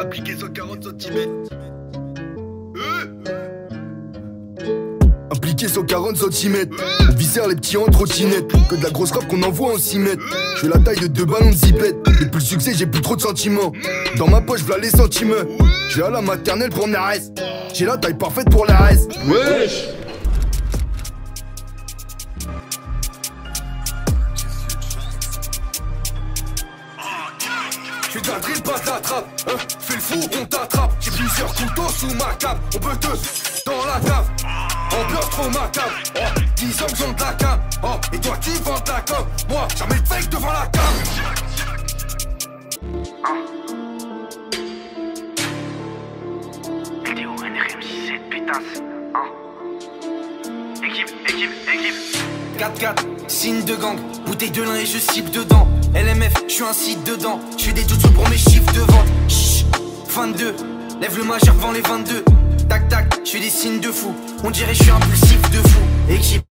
Appliqué 140 cm. Impliqué 140 cm. Viscère les petits en trottinette. Que de la grosse frappe qu'on envoie en 6 mètres. Je fais la taille de 2 ballons de zipette. Depuis le succès j'ai plus trop de sentiments. Dans ma poche v'là les sentiments. Je vais à la maternelle pour Nares. J'ai la taille parfaite pour la reste. Wesh. J'fais de la drill, pas de la trappe, hein. Fais le fou, on t'attrape. J'ai plusieurs couteaux sous ma cape. On peut te dans la cave. Ambiance trop macabre. Oh, 10 hommes ont de la cam. Oh, et toi qui vends de la com. Moi, jamais de fake devant la cam. Vidéo NRM67 pétasse. Équipe. 4-4, signe de gang, bouteille de lin et je cible dedans. LMF, je suis un site dedans. Je fais des doutes pour mes chiffres de vente. Chut, 22, lève le majeur devant les 22. Tac tac, je fais des signes de fou. On dirait je suis impulsif de fou. Équipe.